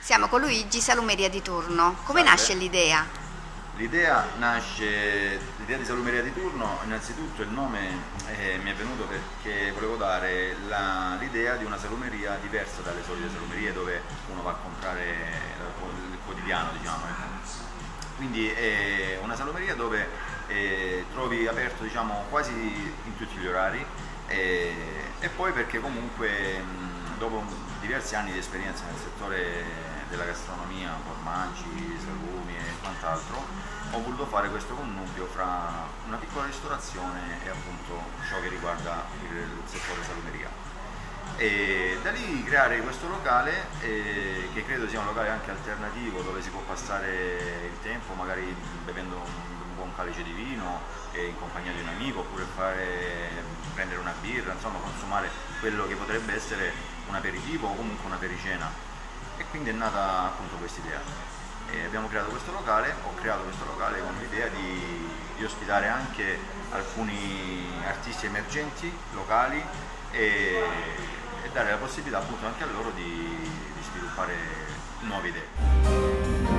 Siamo con Luigi, Salumeria di Turno. Come Salve. nasce l'idea? L'idea di Salumeria di Turno, innanzitutto il nome mi è venuto perché volevo dare l'idea di una salumeria diversa dalle solite salumerie dove uno va a comprare il quotidiano, diciamo. Quindi è una salumeria dove trovi aperto, diciamo, quasi in tutti gli orari e poi perché comunque dopo diversi anni di esperienza nel settore della gastronomia, formaggi, salumi e quant'altro, ho voluto fare questo connubio fra una piccola ristorazione e appunto ciò che riguarda il settore salumeria. E da lì creare questo locale che credo sia un locale anche alternativo dove si può passare il tempo magari bevendo un buon calice di vino in compagnia di un amico oppure prendere una birra, insomma consumare quello che potrebbe essere un aperitivo o comunque una pericena. E quindi è nata appunto questa idea. Abbiamo creato questo locale, ho creato questo locale con l'idea di ospitare anche alcuni artisti emergenti, locali e dare la possibilità appunto anche a loro di sviluppare nuove idee.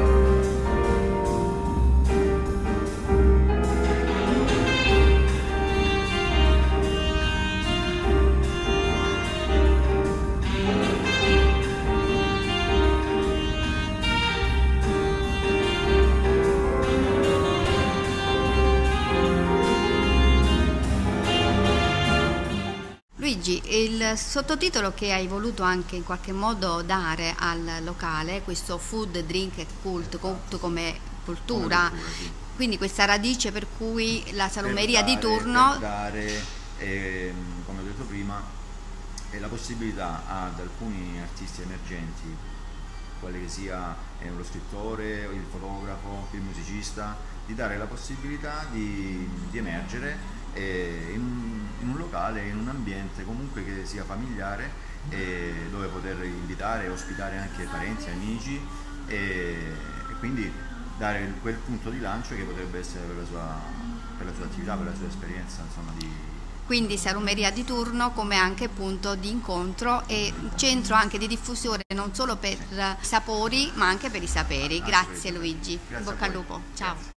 Luigi, il sottotitolo che hai voluto anche in qualche modo dare al locale, questo food, drink e cult, come cultura, Sì. quindi questa radice per cui la salumeria di Per Turno... dare, come ho detto prima, la possibilità ad alcuni artisti emergenti, quale che sia lo scrittore, il fotografo, il musicista, di dare la possibilità di emergere in un locale, in un ambiente comunque che sia familiare dove poter invitare e ospitare anche parenti, amici e quindi dare quel punto di lancio che potrebbe essere per la sua attività, per la sua esperienza, insomma, Quindi Salumeria di Turno come anche punto di incontro e centro anche di diffusione non solo per sapori ma anche per i saperi. Grazie Luigi, in Grazie a bocca al voi. lupo, ciao.